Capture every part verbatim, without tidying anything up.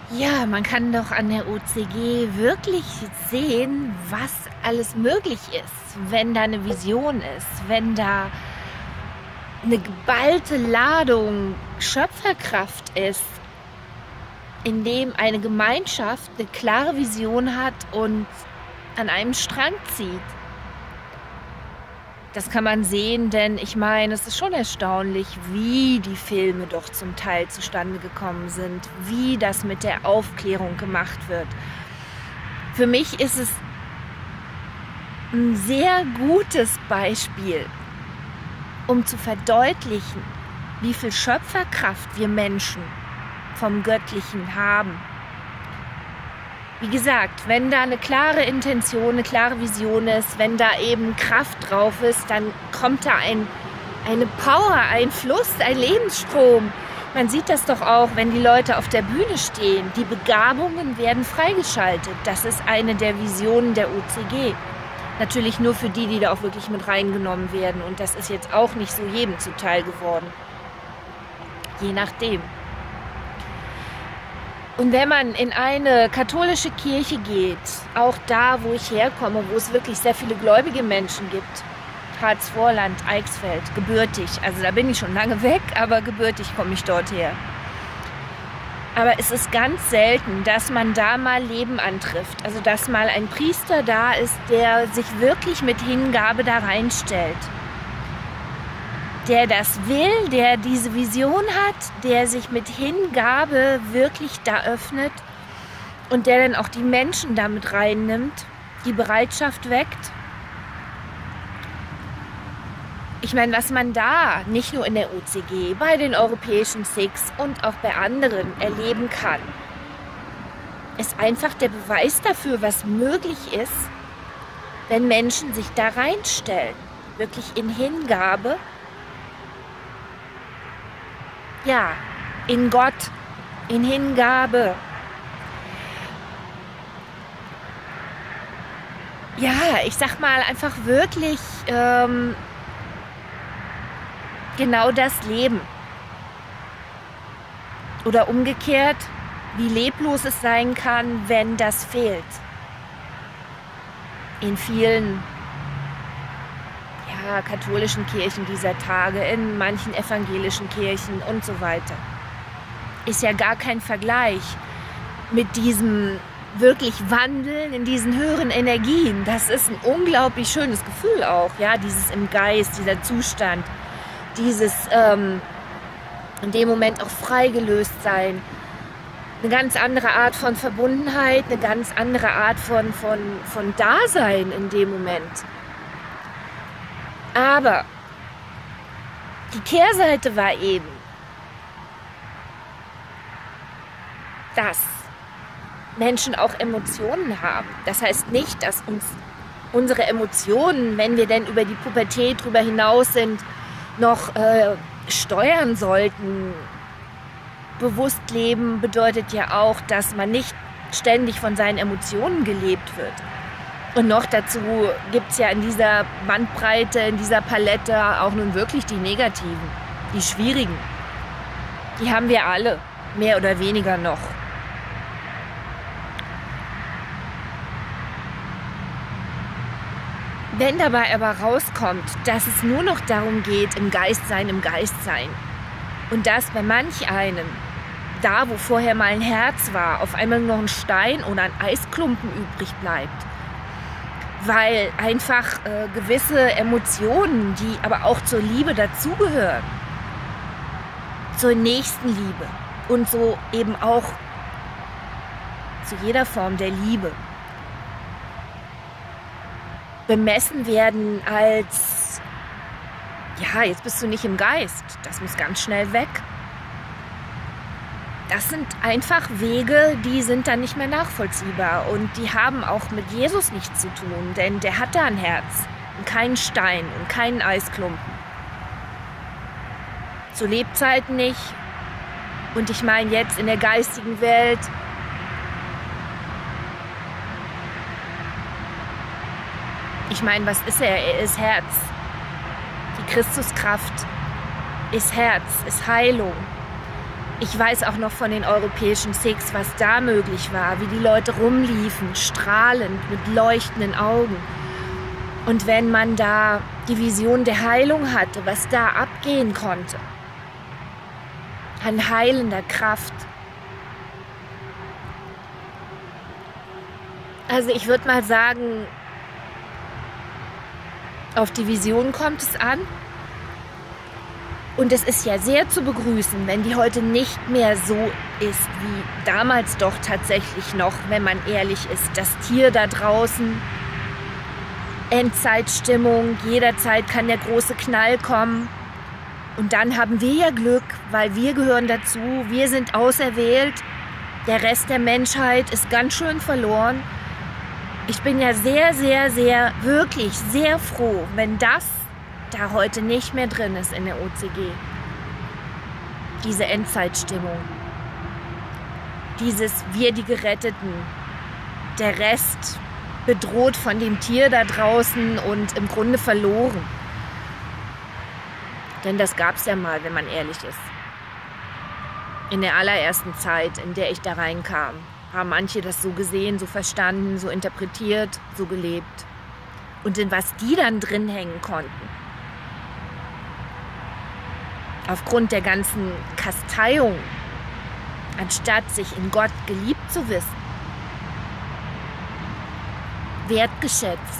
Ja, man kann doch an der O C G wirklich sehen, was alles möglich ist, wenn da eine Vision ist, wenn da eine geballte Ladung Schöpferkraft ist, in dem eine Gemeinschaft eine klare Vision hat und an einem Strang zieht. Das kann man sehen, denn ich meine, es ist schon erstaunlich, wie die Filme doch zum Teil zustande gekommen sind, wie das mit der Aufklärung gemacht wird. Für mich ist es ein sehr gutes Beispiel, um zu verdeutlichen, wie viel Schöpferkraft wir Menschen vom Göttlichen haben. Wie gesagt, wenn da eine klare Intention, eine klare Vision ist, wenn da eben Kraft drauf ist, dann kommt da ein, eine Power, ein Fluss, ein Lebensstrom. Man sieht das doch auch, wenn die Leute auf der Bühne stehen. Die Begabungen werden freigeschaltet. Das ist eine der Visionen der O C G. Natürlich nur für die, die da auch wirklich mit reingenommen werden. Und das ist jetzt auch nicht so jedem zuteil geworden. Je nachdem. Und wenn man in eine katholische Kirche geht, auch da, wo ich herkomme, wo es wirklich sehr viele gläubige Menschen gibt, Harzvorland, Eichsfeld, gebürtig, also da bin ich schon lange weg, aber gebürtig komme ich dort her. Aber es ist ganz selten, dass man da mal Leben antrifft, also dass mal ein Priester da ist, der sich wirklich mit Hingabe da reinstellt. Der das will, der diese Vision hat, der sich mit Hingabe wirklich da öffnet und der dann auch die Menschen damit reinnimmt, die Bereitschaft weckt. Ich meine, was man da nicht nur in der O C G, bei den europäischen Sikhs und auch bei anderen erleben kann, ist einfach der Beweis dafür, was möglich ist, wenn Menschen sich da reinstellen, wirklich in Hingabe. Ja, in Gott, in Hingabe. Ja, ich sag mal einfach wirklich ähm, genau das Leben. Oder umgekehrt, wie leblos es sein kann, wenn das fehlt. In vielen ja, katholischen Kirchen dieser Tage, in manchen evangelischen Kirchen und so weiter. Ist ja gar kein Vergleich mit diesem wirklich Wandeln in diesen höheren Energien. Das ist ein unglaublich schönes Gefühl auch, ja, dieses im Geist, dieser Zustand, dieses ähm, in dem Moment auch freigelöst sein. Eine ganz andere Art von Verbundenheit, eine ganz andere Art von, von, von Dasein in dem Moment. Aber die Kehrseite war eben, dass Menschen auch Emotionen haben. Das heißt nicht, dass uns unsere Emotionen, wenn wir denn über die Pubertät drüber hinaus sind, noch äh, steuern sollten. Bewusst leben bedeutet ja auch, dass man nicht ständig von seinen Emotionen gelebt wird. Und noch dazu gibt es ja in dieser Bandbreite, in dieser Palette auch nun wirklich die negativen, die schwierigen. Die haben wir alle, mehr oder weniger noch. Wenn dabei aber rauskommt, dass es nur noch darum geht, im Geist sein, im Geist sein, und dass bei manch einem, da wo vorher mal ein Herz war, auf einmal nur noch ein Stein oder ein Eisklumpen übrig bleibt, weil einfach äh, gewisse Emotionen, die aber auch zur Liebe dazugehören, zur Nächstenliebe und so eben auch zu jeder Form der Liebe, bemessen werden als, ja, jetzt bist du nicht im Geist, das muss ganz schnell weg. Das sind einfach Wege, die sind dann nicht mehr nachvollziehbar und die haben auch mit Jesus nichts zu tun, denn der hat da ein Herz und keinen Stein und keinen Eisklumpen. Zu Lebzeiten nicht und ich meine jetzt in der geistigen Welt. Ich meine, was ist er? Er ist Herz. Die Christuskraft ist Herz, ist Heilung. Ich weiß auch noch von den europäischen Sikhs, was da möglich war, wie die Leute rumliefen, strahlend, mit leuchtenden Augen. Und wenn man da die Vision der Heilung hatte, was da abgehen konnte, an heilender Kraft. Also ich würde mal sagen, auf die Vision kommt es an. Und es ist ja sehr zu begrüßen, wenn die heute nicht mehr so ist wie damals doch tatsächlich noch, wenn man ehrlich ist. Das Tier da draußen, Endzeitstimmung, jederzeit kann der große Knall kommen. Und dann haben wir ja Glück, weil wir gehören dazu, wir sind auserwählt. Der Rest der Menschheit ist ganz schön verloren. Ich bin ja sehr, sehr, sehr, wirklich sehr froh, wenn das da heute nicht mehr drin ist in der O C G. Diese Endzeitstimmung. Dieses wir die Geretteten. Der Rest bedroht von dem Tier da draußen und im Grunde verloren. Denn das gab es ja mal, wenn man ehrlich ist. In der allerersten Zeit, in der ich da reinkam, haben manche das so gesehen, so verstanden, so interpretiert, so gelebt. Und in was die dann drin hängen konnten. Aufgrund der ganzen Kasteiung, anstatt sich in Gott geliebt zu wissen, wertgeschätzt.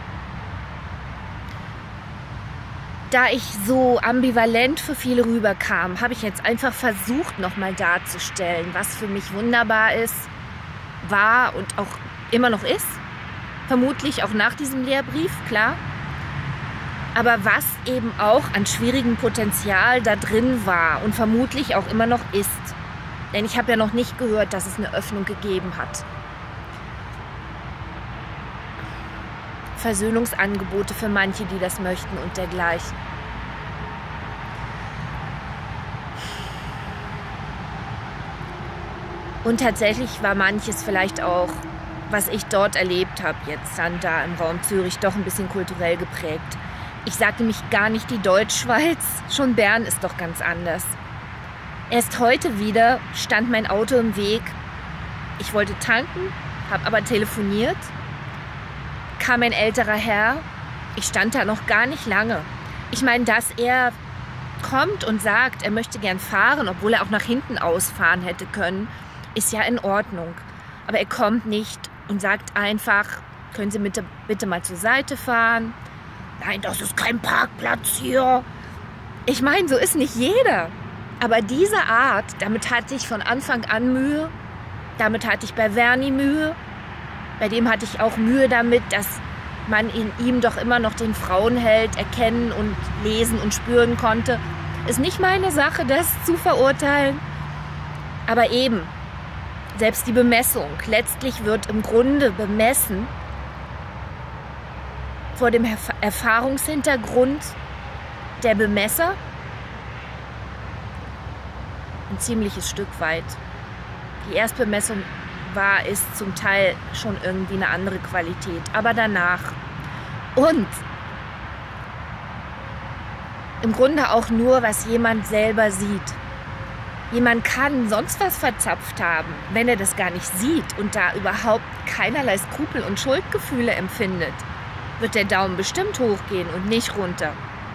Da ich so ambivalent für viele rüberkam, habe ich jetzt einfach versucht, nochmal darzustellen, was für mich wunderbar ist, war und auch immer noch ist. Vermutlich auch nach diesem Lehrbrief, klar. Aber was eben auch an schwierigem Potenzial da drin war und vermutlich auch immer noch ist. Denn ich habe ja noch nicht gehört, dass es eine Öffnung gegeben hat. Versöhnungsangebote für manche, die das möchten und dergleichen. Und tatsächlich war manches vielleicht auch, was ich dort erlebt habe, jetzt dann da im Raum Zürich, doch ein bisschen kulturell geprägt. Ich sagte mich gar nicht die Deutschschweiz, schon Bern ist doch ganz anders. Erst heute wieder stand mein Auto im Weg. Ich wollte tanken, habe aber telefoniert. Kam ein älterer Herr. Ich stand da noch gar nicht lange. Ich meine, dass er kommt und sagt, er möchte gern fahren, obwohl er auch nach hinten ausfahren hätte können, ist ja in Ordnung. Aber er kommt nicht und sagt einfach, können Sie bitte, bitte mal zur Seite fahren? Nein, das ist kein Parkplatz hier. Ich meine, so ist nicht jeder. Aber diese Art, damit hatte ich von Anfang an Mühe. Damit hatte ich bei Verni Mühe. Bei dem hatte ich auch Mühe damit, dass man in ihm doch immer noch den Frauenheld erkennen und lesen und spüren konnte. Ist nicht meine Sache, das zu verurteilen. Aber eben, selbst die Bemessung. Letztlich wird im Grunde bemessen vor dem Erfahrungshintergrund der Bemesser ein ziemliches Stück weit. Die Erstbemessung war, ist zum Teil schon irgendwie eine andere Qualität, aber danach. Und im Grunde auch nur, was jemand selber sieht. Jemand kann sonst was verzapft haben, wenn er das gar nicht sieht und da überhaupt keinerlei Skrupel und Schuldgefühle empfindet, wird der Daumen bestimmt hochgehen und nicht runter.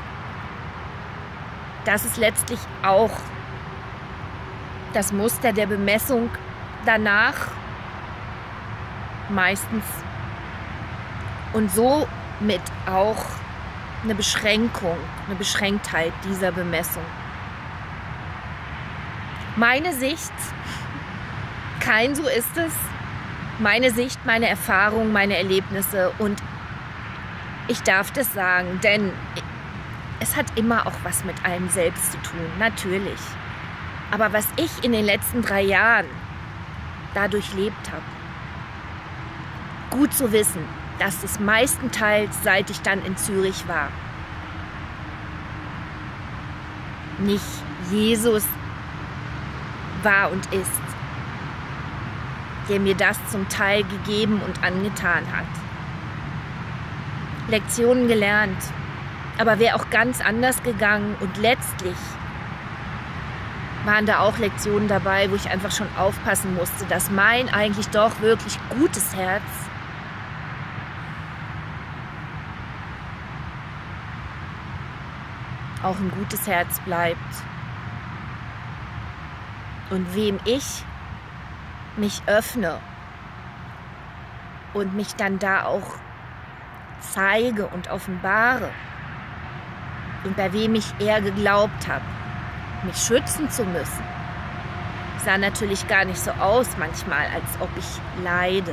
Das ist letztlich auch das Muster der Bemessung danach meistens und somit auch eine Beschränkung, eine Beschränktheit dieser Bemessung. Meine Sicht, kein so ist es, meine Sicht, meine Erfahrung, meine Erlebnisse und ich darf das sagen, denn es hat immer auch was mit einem selbst zu tun, natürlich. Aber was ich in den letzten drei Jahren da durchlebt habe, gut zu wissen, dass es meistenteils, seit ich dann in Zürich war, nicht Jesus war und ist, der mir das zum Teil gegeben und angetan hat. Lektionen gelernt, aber wäre auch ganz anders gegangen und letztlich waren da auch Lektionen dabei, wo ich einfach schon aufpassen musste, dass mein eigentlich doch wirklich gutes Herz auch ein gutes Herz bleibt. Und wem ich mich öffne und mich dann da auch zeige und offenbare und bei wem ich eher geglaubt habe, mich schützen zu müssen, sah natürlich gar nicht so aus manchmal, als ob ich leide.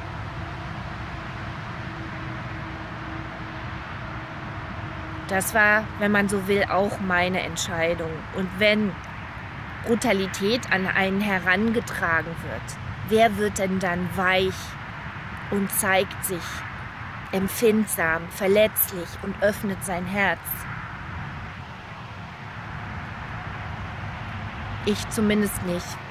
Das war, wenn man so will, auch meine Entscheidung. Und wenn Brutalität an einen herangetragen wird, wer wird denn dann weich und zeigt sich empfindsam, verletzlich und öffnet sein Herz? Ich zumindest nicht.